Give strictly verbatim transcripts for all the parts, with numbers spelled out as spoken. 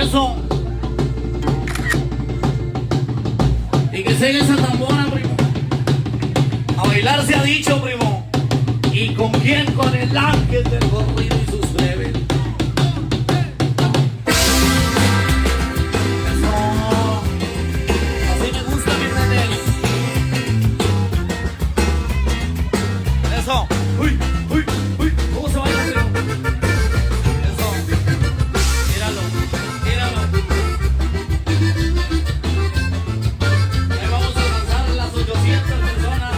Eso. Y que siga esa tambora, primo. A bailar se ha dicho, primo. ¿Y con quién? Con el ángel del corrido y sus breves. Eso. Así me gusta, mi Daniel. Eso. Uy, uy, uy. ¿Cómo se baila, primo? Eso. Míralo, míralo. Ahí vamos a lanzar las ochocientas personas.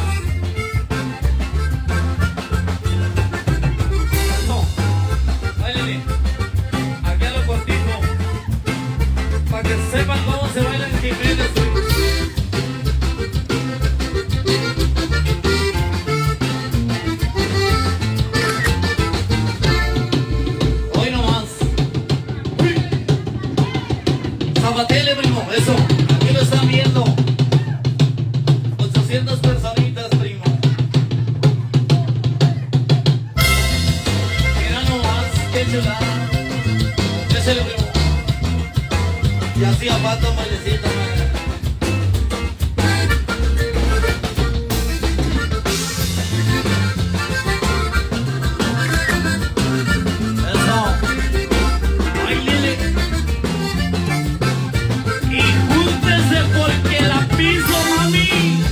Eso. Báilale. Aquí a lo cortito. Para que sepan cómo se baila en Jiménez. Hoy nomás. Uy. Zapatele, primo. Eso. Aquí lo están viendo. ochocientas personitas, primo. Mira nomás. Qué chulada. Ese primo. Y así a pato malecita, madre. Eso. Báilele. Y júntese porque la piso, mami.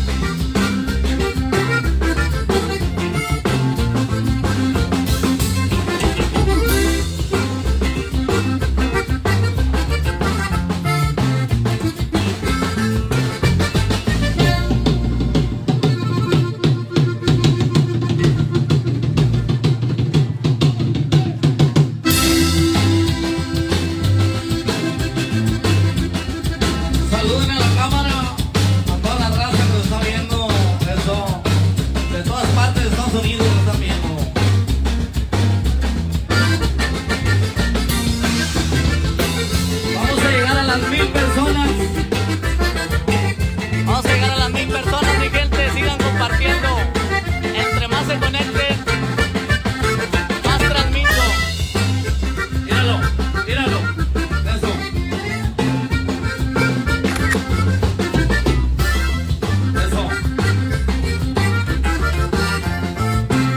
Saluden a la cámara, a toda la raza que lo está viendo. Eso. De todas partes de Estados Unidos lo están viendo. Vamos a llegar a las mil personas. Vamos a llegar a las mil personas, mi gente. Sigan compartiendo. Entre más se conecten, más transmito. Míralo, míralo. Eso. Eso.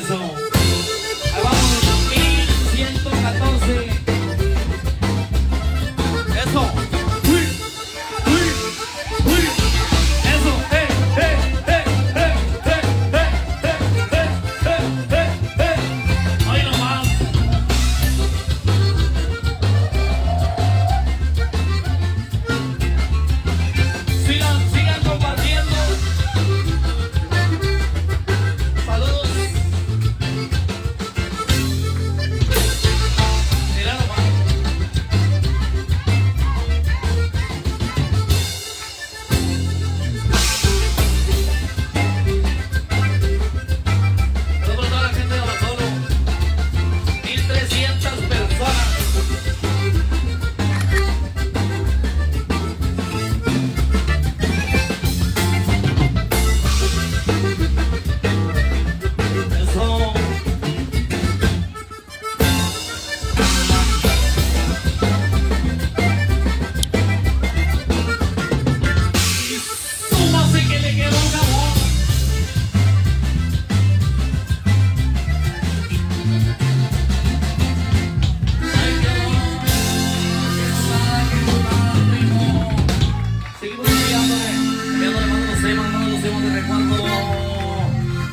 Eso.